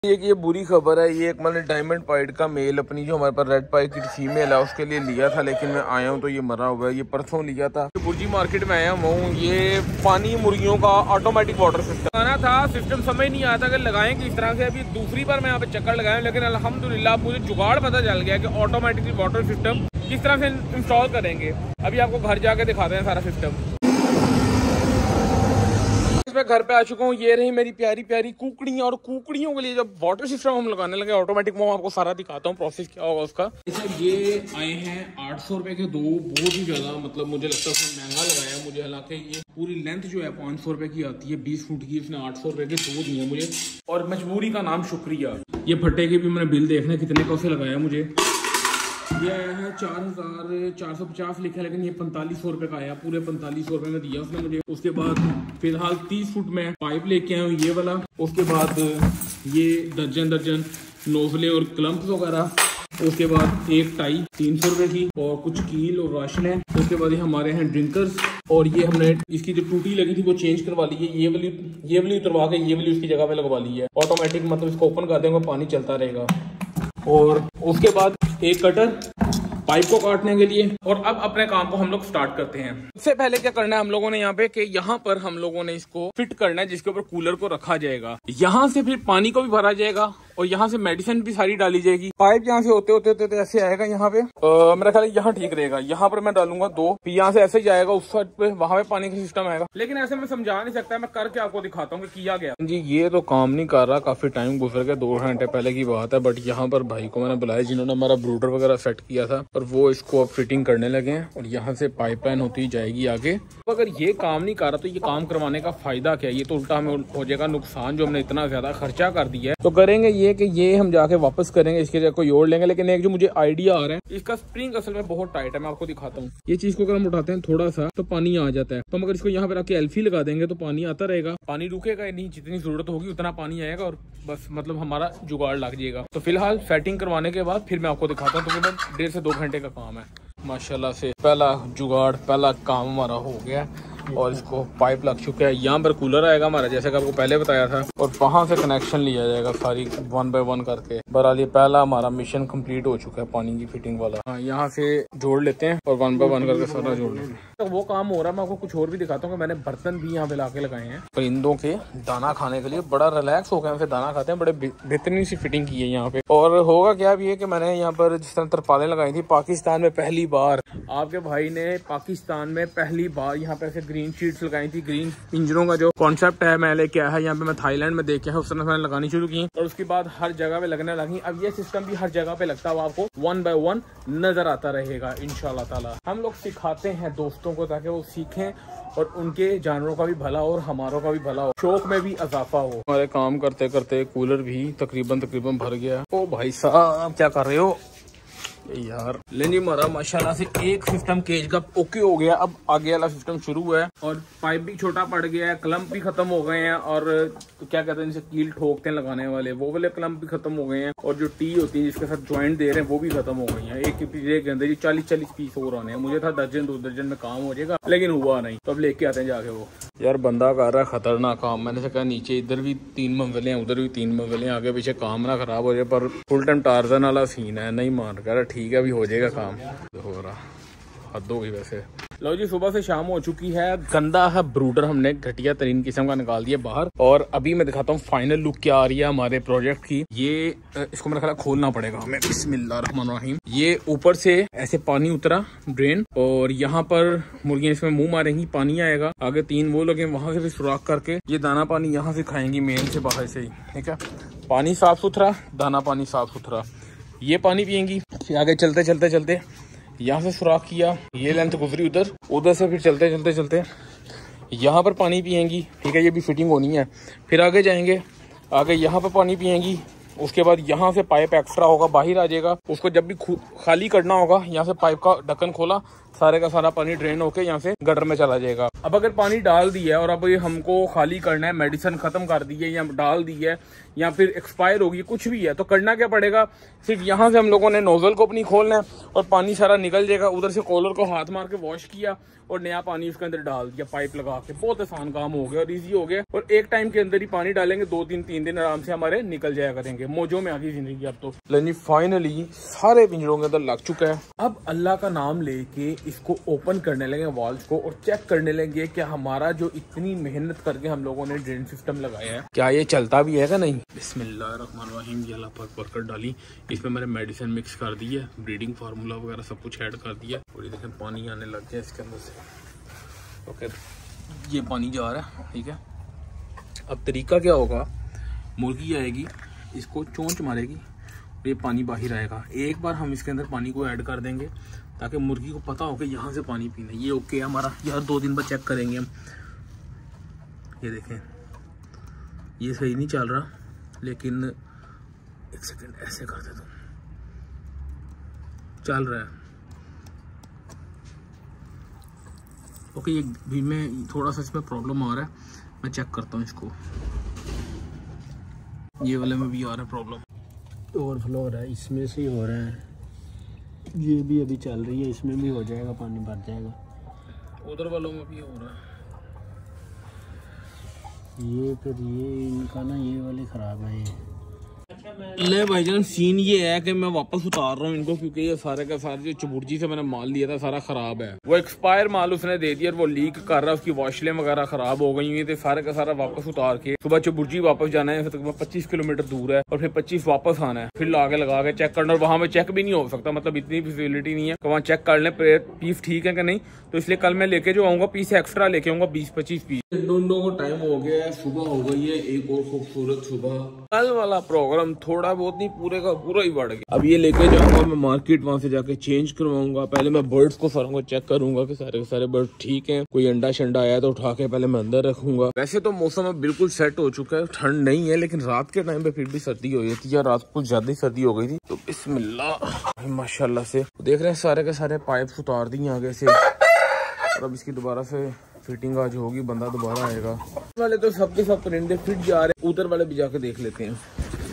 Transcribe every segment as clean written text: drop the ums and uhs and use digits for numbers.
ये बुरी खबर है। ये एक मैंने डायमंड पाइड का मेल अपनी जो हमारे पास रेड पाइड की फीमेल है उसके लिए लिया था, लेकिन मैं आया हूँ तो ये मरा हुआ है। ये परसों लिया था। बुर्जी मार्केट में आया हूँ। ये पानी मुर्गियों का ऑटोमेटिक वाटर सिस्टम आना था। सिस्टम समझ नहीं आता कि लगाएं किस तरह से। अभी दूसरी बार मैं यहाँ पे चक्कर लगाया, लेकिन अल्हम्दुलिल्लाह मुझे जुगाड़ पता चल गया कि ऑटोमेटिकली वाटर सिस्टम किस तरह से इंस्टॉल करेंगे। अभी आपको घर जाके दिखाते हैं सारा सिस्टम। मैं घर पे आ चुका हूँ। ये रही मेरी प्यारी प्यारी कुकड़ियाँ, और कुकड़ियों के लिए जब वाटर सिस्टम हम लगाने लगे ऑटोमेटिक, वो आपको सारा दिखाता हूँ प्रोसेस क्या होगा उसका। ये आए हैं 800 रुपए के दो, बहुत ही ज्यादा मतलब मुझे लगता है उसने महंगा लगाया मुझे। हालांकि ये पूरी लेंथ जो है 500 रुपए की आती है, 20 फुट की। उसने 800 रुपए के दो दिए मुझे, और मजबूरी का नाम शुक्रिया। ये फट्टे के भी मैंने बिल देखना कितने का उसे लगाया मुझे। ये आया है 4450 लिखा है, लेकिन ये 4500 रुपए का आया। पूरे 4500 रुपए में दिया उसने मुझे। उसके बाद फिलहाल 30 फुट में पाइप लेके आया हूँ ये वाला। उसके बाद ये दर्जन नोजले और क्लम्प्स वगैरह। उसके बाद एक टाई 300 रुपए की, और कुछ कील और राशन है। उसके बाद ये हमारे हैं ड्रिंकर्स, और ये हमने इसकी जो टूटी लगी थी वो चेंज करवा ली है। ये वाली उतरवा के ये वाली उसकी जगह पे लगवा ली है। ऑटोमेटिक मतलब इसको ओपन कर देंगे पानी चलता रहेगा। और उसके बाद एक कटर पाइप को काटने के लिए। और अब अपने काम को हम लोग स्टार्ट करते हैं। सबसे पहले क्या करना है हम लोगों ने यहाँ पे कि यहाँ पर हम लोगों ने इसको फिट करना है, जिसके ऊपर कूलर को रखा जाएगा। यहाँ से फिर पानी को भी भरा जाएगा, और यहाँ से मेडिसिन भी सारी डाली जाएगी। पाइप यहाँ से होते ऐसे आएगा यहाँ पे। मेरा ख्याल यहाँ ठीक रहेगा। यहाँ पर मैं डालूंगा 2, फिर यहाँ से ऐसे जाएगा उस साइड पे, वहां पे पानी का सिस्टम आएगा। लेकिन ऐसे मैं समझा नहीं सकता, मैं करके आपको दिखाता हूँ कि किया गया जी। ये तो काम नहीं कर रहा, काफी टाइम गुजर गया, 2 घंटे पहले की बात है। बट यहाँ पर भाई को मैंने बुलाया जिन्होंने हमारा ब्रूडर वगैरह सेट किया था, और वो इसको अब फिटिंग करने लगे हैं। और यहाँ से पाइपलाइन होती जाएगी आगे। तो अगर ये काम नहीं कर रहा तो ये काम करवाने का फायदा क्या है? ये तो उल्टा हमें हो जाएगा नुकसान, जो हमने इतना ज्यादा खर्चा कर दिया है। तो करेंगे ये कि ये हम जाके वापस करेंगे, इसके जगह कोई और लेंगे। लेकिन एक जो मुझे आइडिया आ रहा है, इसका स्प्रिंग असल में बहुत टाइट है। मैं आपको दिखाता हूँ। ये चीज को अगर हम उठाते हैं थोड़ा सा तो पानी आ जाता है। तो हम अगर इसको यहाँ पे रख के एल्फी लगा देंगे तो पानी आता रहेगा। पानी रुकेगा नहीं, जितनी जरूरत होगी उतना पानी आएगा, और बस मतलब हमारा जुगाड़ लग जाएगा। तो फिलहाल सेटिंग करवाने के बाद फिर मैं आपको दिखाता हूँ। तकरीबन 1.5 से 2 घंटे का काम है। माशाल्लाह से पहला जुगाड़, पहला काम हमारा हो गया, और इसको पाइप लग चुका है। यहाँ पर कूलर आएगा हमारा, जैसे कि आपको पहले बताया था, और वहां से कनेक्शन लिया जाएगा सारी 1 बाय 1 करके। बहरहाल ये पहला हमारा मिशन कंप्लीट हो चुका है पानी की फिटिंग वाला। हाँ, यहाँ से जोड़ लेते हैं और 1 बाय 1 करके सारा जोड़ लेते हैं। तो वो काम हो रहा है। मैं आपको कुछ और भी दिखाता हूँ कि मैंने बर्तन भी यहाँ पे लाके लगाए हैं परिंदों के दाना खाने के लिए। बड़ा रिलैक्स हो गया उनसे दाना खाते हैं। बड़े बेहतरीन सी फिटिंग की है यहाँ पे। और होगा क्या भी है कि मैंने यहाँ पर जिस तरह तरपालें लगाई थी पाकिस्तान में पहली बार, आपके भाई ने पाकिस्तान में पहली बार यहाँ पे ऐसे ग्रीन शीट्स लगाई थी। ग्रीन पिंजरों का जो कॉन्सेप्ट है मैं लेके आया है यहाँ पे। मैं थाईलैंड में देख के उस तरह मैंने लगानी शुरू की, और उसके बाद हर जगह पे लगने लगी। अब ये सिस्टम भी हर जगह पे लगता है, आपको 1 बाय 1 नजर आता रहेगा इंशाल्लाह ताला। हम लोग सिखाते हैं दोस्तों को ताकि वो सीखें, और उनके जानवरों का भी भला हो और हमारों का भी भला हो, शौक में भी इजाफा हो। हमारे काम करते करते कूलर भी तकरीबन भर गया। ओ भाई साहब क्या कर रहे हो यार? लेनी मारा माशाल्लाह से एक सिस्टम केज का ओके हो गया। अब आगे वाला सिस्टम शुरू है, और पाइप भी छोटा पड़ गया है, क्लम्प भी खत्म हो गए हैं, और क्या कहते हैं जिसे कील ठोकते हैं लगाने वाले, वो वाले क्लम्प भी खत्म हो गए हैं, और जो टी होती है जिसके साथ ज्वाइंट दे रहे हैं वो भी खत्म हो गई है। एक के पीछे एक अंदर 40 पीस और आने हैं। मुझे था 1 दर्जन में काम हो जाएगा, लेकिन हुआ नहीं। तो अब लेके आते हैं जाके वो। यार बंदा कर रहा है खतरनाक काम। मैंने से कहा नीचे इधर भी 3 मंजिलें हैं, उधर भी 3 मंजिलें, आगे पीछे काम ना खराब हो जाए। पर फुल टाइम टार्जन वाला सीन है, नहीं मान कह रहा ठीक है अभी हो जाएगा काम। हो रहा हद होगी वैसे। लो जी, सुबह से शाम हो चुकी है। गंदा है ब्रूडर हमने घटिया तरीन किस्म का निकाल दिया बाहर, और अभी मैं दिखाता हूँ फाइनल लुक क्या आ रही है हमारे प्रोजेक्ट की। ये इसको मेरा ख्याल खोलना पड़ेगा हमें। बिस्मिल्लाहिर्रहमानिर्रहीम। ये ऊपर से ऐसे पानी उतरा ड्रेन, और यहाँ पर मुर्गियां इसमें मुंह मारेंगी, पानी आएगा। आगे 3 वो लगे, वहां से भी सुराख करके ये दाना पानी यहाँ से खाएंगी, मेन से बाहर से ही। ठीक है, पानी साफ सुथरा, दाना पानी साफ सुथरा, ये पानी पियेंगी। फिर आगे चलते यहाँ से सुराख किया, ये लेंथ गुजरी उधर से, फिर चलते यहाँ पर पानी पियेंगी। ठीक है, ये भी फिटिंग होनी है। फिर आगे जाएंगे, आगे यहाँ पर पानी पियेंगी। उसके बाद यहाँ से पाइप एक्स्ट्रा होगा, बाहर आ जाएगा। उसको जब भी खाली करना होगा, यहाँ से पाइप का ढक्कन खोला, सारे का सारा पानी ड्रेन होके यहाँ से गटर में चला जाएगा। अब अगर पानी डाल दिया है और अब ये हमको खाली करना है, मेडिसिन खत्म कर दी है या डाल दी है या फिर एक्सपायर होगी, कुछ भी है, तो करना क्या पड़ेगा, सिर्फ यहाँ से हम लोगों ने नोजल को अपनी खोलना है और पानी सारा निकल जाएगा। उधर से कॉलर को हाथ मार के वॉश किया और नया पानी उसके अंदर डाल दिया पाइप लगा के। बहुत आसान काम हो गया और इजी हो गया। और एक टाइम के अंदर ही पानी डालेंगे, 2-3 दिन आराम से हमारे निकल जाया करेंगे। मौजों में आ गई जिंदगी अब तो। लेकिन फाइनली सारे पिंजरों के अंदर लग चुका है। अब अल्लाह का नाम लेके इसको ओपन करने लगे वाल्व को और चेक करने लगे कि हमारा जो इतनी मेहनत करके हम लोगों ने ड्रेन सिस्टम लगाया है, क्या ये चलता भी है क्या नहीं। बिस्मिल्लाहिर्रहमानिर्रहीम, ये अल्लाह पाक बरकत डाली। इसमें मैंने मेडिसिन मिक्स कर दी है, ब्रीडिंग फार्मूला वगैरह सब कुछ ऐड कर दिया और ये देखें पानी आने लग गया इसके अंदर से। ओके, ये पानी जा रहा है, ठीक है। अब तरीका क्या होगा, मुर्गी आएगी, इसको चोंच मारेगी, ये पानी बाहर आएगा। एक बार हम इसके अंदर पानी को ऐड कर देंगे ताकि मुर्गी को पता हो कि यहाँ से पानी पीना है। ये ओके है हमारा, यार 2 दिन बाद चेक करेंगे हम। ये देखें, ये सही नहीं चल रहा, लेकिन एक सेकंड ऐसे कर दे, तो चल रहा है। ओके, ये भी में थोड़ा सा इसमें प्रॉब्लम आ रहा है, मैं चेक करता हूँ इसको। ये वाले में भी आ रहा है प्रॉब्लम, ओवरफ्लो हो रहा है, इसमें से ही हो रहा है। ये भी अभी चल रही है, इसमें भी हो जाएगा, पानी भर जाएगा। उधर वालों में भी हो रहा है। ये फिर ये इनका ना, ये वाले ख़राब है। ये ले भाईजान, सीन ये है कि मैं वापस उतार रहा हूँ इनको, क्योंकि ये सारे का सारा जो चबुर्जी से मैंने माल लिया था सारा खराब है। वो एक्सपायर माल उसने दे दिया और वो लीक कर रहा है, उसकी वॉशलें वगैरह खराब हो गई हुई, तो सारे का सारा वापस उतार के सुबह चबुर्जी वापस जाना है। तकरीबन 25 किलोमीटर दूर है और फिर 25 वापस आना है, फिर आगे लगा के चेक करना। और वहाँ में चेक भी नहीं हो सकता, मतलब इतनी फैसिलिटी नहीं है कि वहाँ चेक कर लें पीस ठीक है कि नहीं। तो इसलिए कल मैं लेके जो आऊँगा पीस एक्स्ट्रा लेके आऊँगा, 20-25 पीस। दोनों को टाइम हो गया है, सुबह हो गई है, एक और खूबसूरत सुबह। कल वाला प्रोग्राम थोड़ा बहुत नहीं, पूरे का पूरा ही बढ़ गया। अब ये लेके जाऊंगा मैं मार्केट, वहां से जाके चेंज करवाऊंगा। पहले मैं बर्ड्स को सारों को चेक करूंगा कि सारे के सारे बर्ड ठीक हैं, कोई अंडा शंडा आया तो उठा के पहले मैं अंदर रखूंगा। वैसे तो मौसम अब बिल्कुल सेट हो चुका है, ठंड नहीं है, लेकिन रात के टाइम पे फिर भी सर्दी हो गई थी, या रात को ज्यादा ही सर्दी हो गई थी। तो बिस्मिल्लाह माशाल्लाह से देख रहे हैं सारे के सारे पाइप उतार दिए आगे से, और अब इसकी दोबारा से फिटिंग आज होगी, बंदा दोबारा आएगा। वाले तो सबके सब परिंदे फिट जा रहे हैं, उधर वाले भी जाके देख लेते हैं।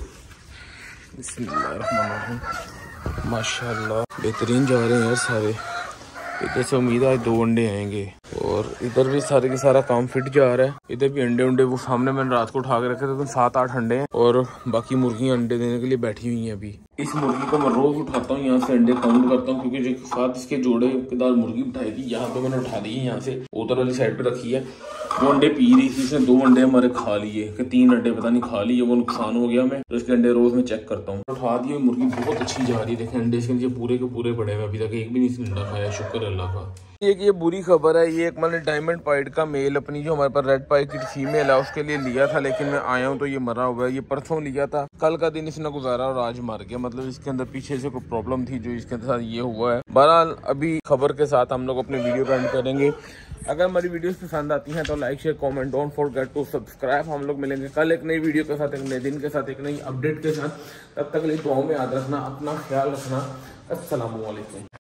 बिस्मिल्लाहिर्रहमानिर्रहीम, माशाल्लाह बेहतरीन जा रहे हैं यार सारे। इधर से उम्मीद है 2 अंडे आएंगे, और इधर भी सारे के सारा काम फिट जा रहा है। इधर भी अंडे उंडे वो सामने मैंने रात को उठा के रखे थे, तो 7-8 अंडे हैं, और बाकी मुर्गियां अंडे देने के लिए बैठी हुई हैं अभी। इस मुर्गी को मैं रोज उठाता हूँ, यहाँ से अंडे काउंट करता हूँ, क्योंकि जो साथ इसके जोड़े के दार मुर्गी उठाएगी। यहाँ पे मैंने उठा दी है, यहाँ से उधर वाली साइड पे रखी है। वो अंडे पी रही थी, इसने 2 अंडे हमारे खा लिए, कि 3 अंडे पता नहीं खा लिए, वो नुकसान हो गया। मैं तो इसके अंडे रोज में चेक करता हूँ। उठा दिए, मुर्गी बहुत अच्छी जा रही है। देखें अंडे इसके नीचे पूरे के पूरे पड़े हुए, अभी तक एक भी नहीं इसने अंडा खाया, शुक्र अल्लाह का। ये बुरी खबर है, ये एक मैंने डायमंड पाइड का मेल अपनी जो हमारे पास रेड पाइड की फीमेल है उसके लिए लिया था, लेकिन मैं आया हूँ तो ये मरा हुआ है। ये परसों लिया था, कल का दिन इसने गुजारा और आज मर गया। मतलब इसके अंदर पीछे से कोई प्रॉब्लम थी जो इसके साथ ये हुआ है। बहरहाल अभी खबर के साथ हम लोग अपने वीडियो का एंड करेंगे। अगर हमारी वीडियोस पसंद आती हैं तो like share comment, don't forget to subscribe. हम लोग मिलेंगे कल एक नई वीडियो के साथ, एक नए दिन के साथ, एक नई अपडेट के साथ। तब तक के लिए दुआओं में याद रखना, अपना ख्याल रखना। अस्सलामु अलैकुम।